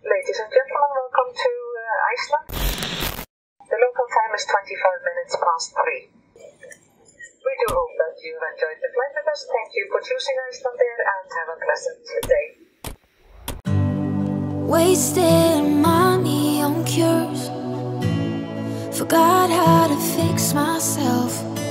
Ladies and gentlemen, welcome to Iceland. The local time is 25 minutes past 3. We do hope that you've enjoyed the flight with us. Thank you for choosing Iceland Air and have a pleasant day. Wasting money on cures, forgot how to fix myself.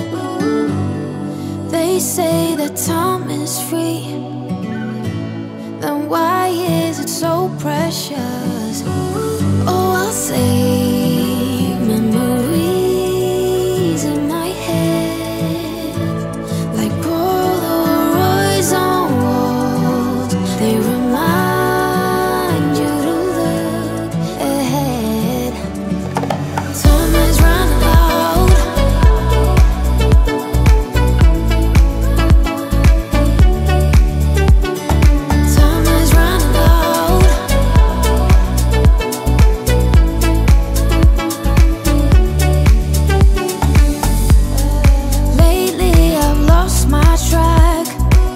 They say that time is free, then why is it so precious? Oh, I'll save memories in my head, like Polaroids on walls. They remind you to look ahead. Time is running out. Time is running out. Lately I've lost my track.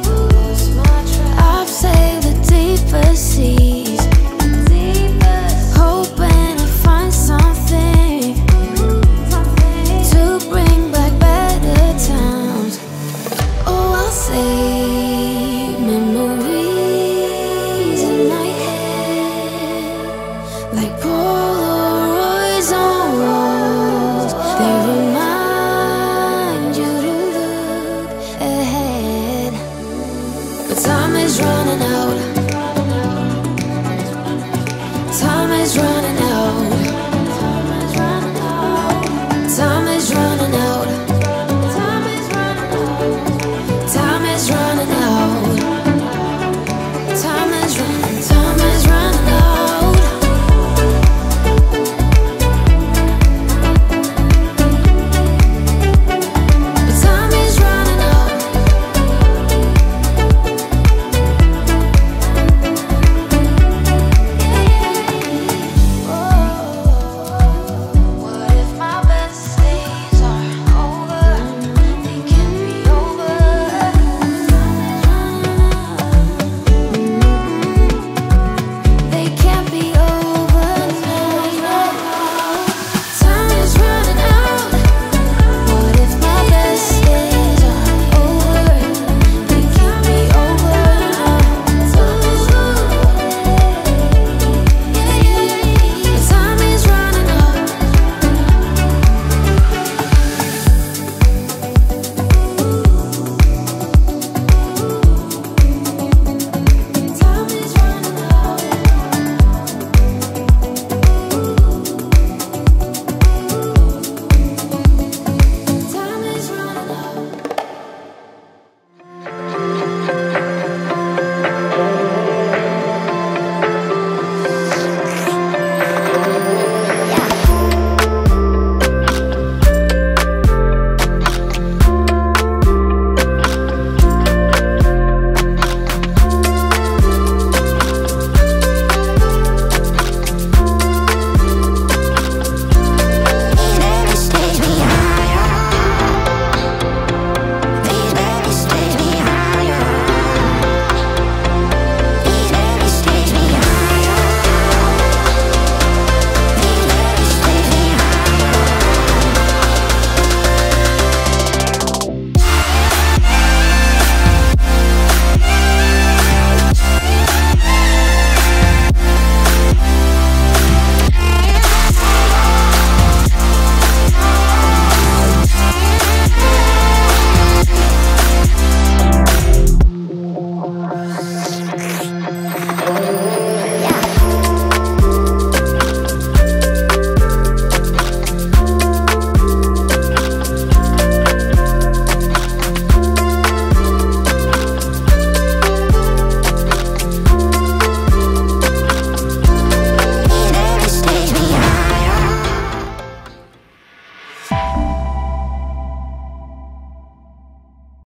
I've sailed the deepest seas, hoping to find something to bring back better times. Oh, I'll save memories in my head, like Polaroids on walls. They remind you to look ahead. But time is running out. Time is running